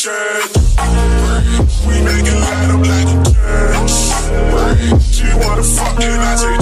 church. We make it light up like a church. She wanna fuck and I say